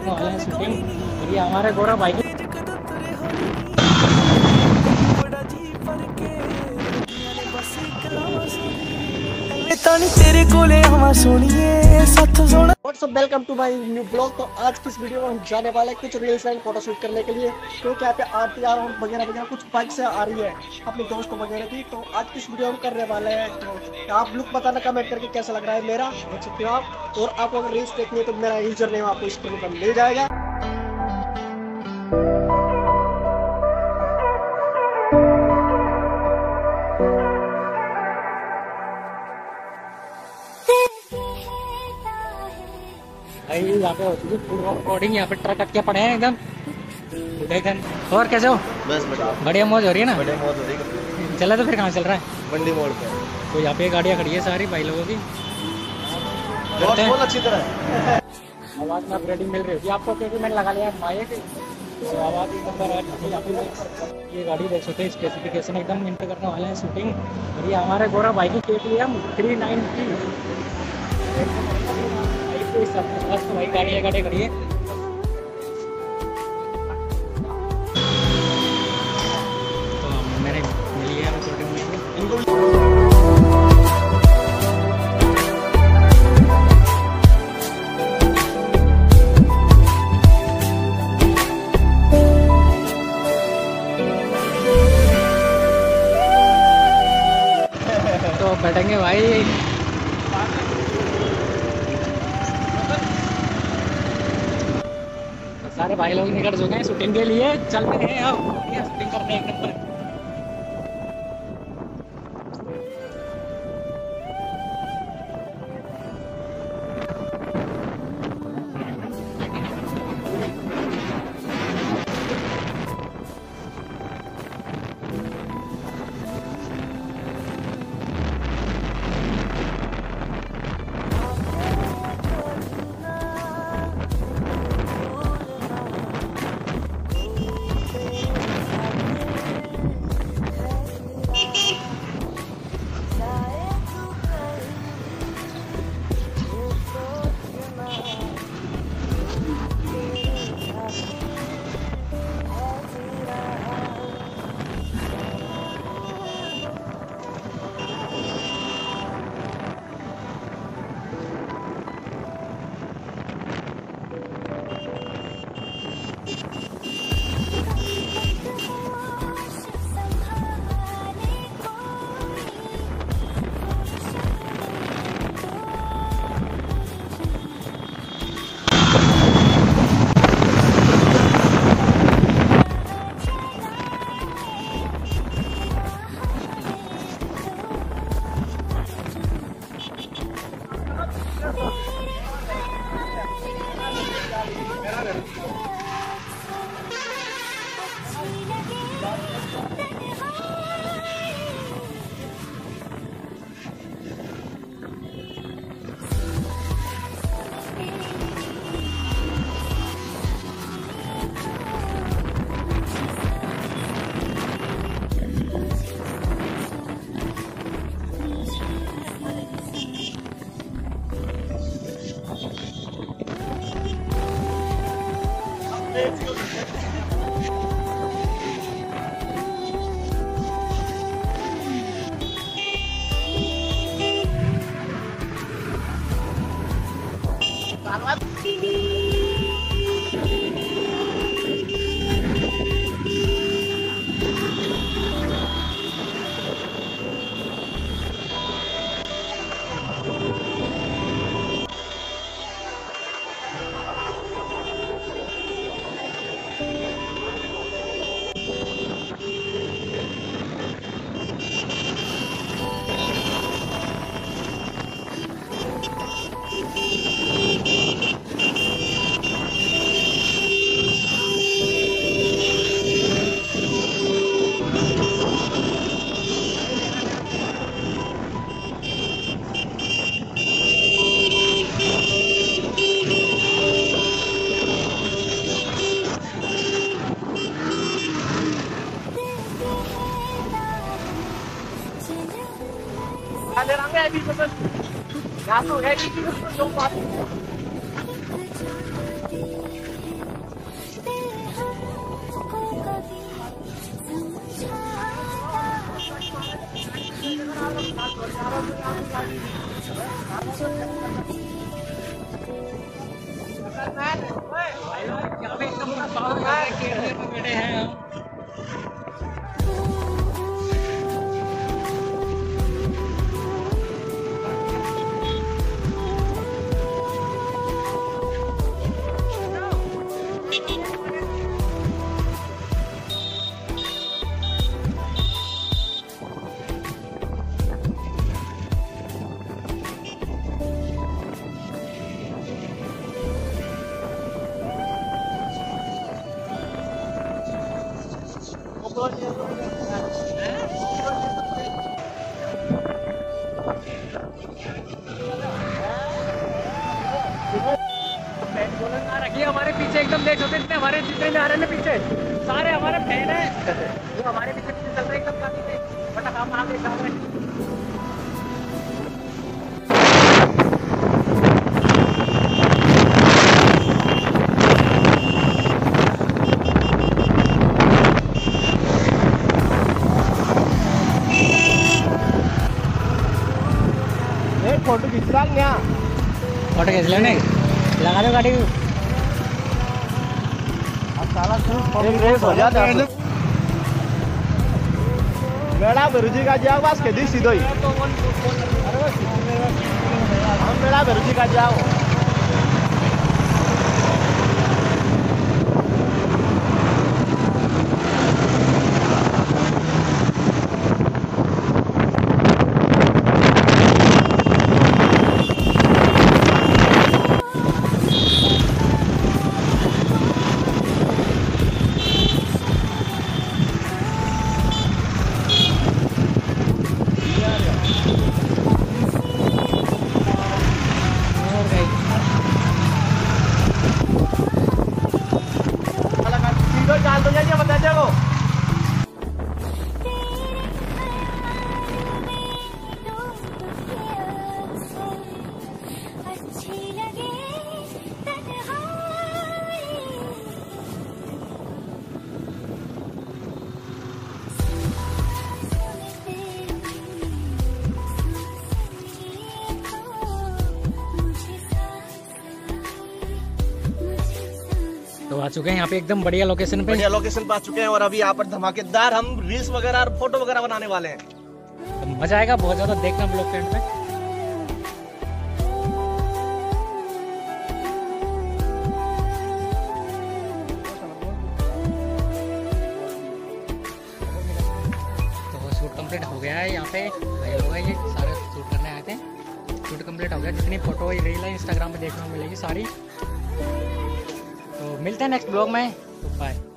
करने वाले हैं शूटिंग। और ये हमारे गौरव भाई की तेरे कोले आवा सोनिए साथ सोना। What's up, welcome to my new blog. तो आज की इस वीडियो में हम जाने वाले हैं कुछ रील्स एंड फोटो शूट करने के लिए, क्योंकि यहाँ पे आरती वगैरह वगैरह कुछ बाइक से आ रही है अपने दोस्तों वगैरह की। तो आज की इस वीडियो हम करने वाले हैं। तो आप लुक बताना कमेंट करके कैसा लग रहा है मेरा, देख सकते हो आप। और आपको अगर रील्स देखनी है तो मेरा यूजर नेम आपको स्क्रीन पर मिल जाएगा। भाई यहाँ पे होती है फूड रिकॉर्डिंग। यहाँ पे ट्रक अटके पड़े हैं एकदम। देखन और कैसे हो? बस बढ़िया बढ़िया मौज हो रही है ना? बढ़िया मौज हो रही है। चला तो फिर कहाँ चल रहा है? मंडी मोड़ पे तो यहाँ पे गाड़ियाँ खड़ी है सारी भाई लोगों की। बहुत बहुत अच्छी तरह है। आवाज़ में अपग्रेडिंग मिल रही होगी आपको, क्योंकि मैंने लगा लिया माइक तो आवाज़ एक नंबर है। यहाँ पे ये गाड़ी देख सकते हैं, स्पेसिफिकेशन एकदम इंटर करने वाले हैं शूटिंग। और ये हमारे गौरव भाई की KTM 390 भाई गाड़ी खड़ी है। तो मैंने मिली है इनको। तो बैठेंगे भाई। सारे भाई लोग निकल चुके हैं शूटिंग के लिए, चल रहे हैं अब शूटिंग करने एक नंबर। यहाँ पे एकदम पूरा पावर में बैठे हैं हम। हमारे पीछे एकदम देख सकते हैं, हमारे जितने में आ रहे हैं पीछे सारे हमारे फैन हैं जो हमारे पीछे चल रहे एकदम काफी थे, बट हम आगे चल रहे हैं। फोटो खींच रहा क्या? फोटो खींच लेने लगा दो गाड़ी। साला रेस हो जाता है। मेरा बेरुजी का जाओ बस के दी सीधो ही। हम मेरा बेरुजी का जाओ। डाल दो जाइए बता जाओ। तो आ चुके हैं यहाँ पे एकदम बढ़िया लोकेशन पे। बढ़िया लोकेशन पे आ चुके हैं और अभी यहाँ पर धमाकेदार हम रील्स वगैरह और फोटो वगैरह बनाने वाले हैं। तो मजा आएगा बहुत ज्यादा, देखना ब्लॉग के एंड में। तो शूट कंप्लीट हो गया है यहाँ पे, भाई लोग ये सारे शूट करने आए थे। शूट कंप्लीट हो गया, जितनी फोटो रील है इंस्टाग्राम पे देखने को मिलेगी सारी। तो मिलते हैं नेक्स्ट ब्लॉग में, तो बाय।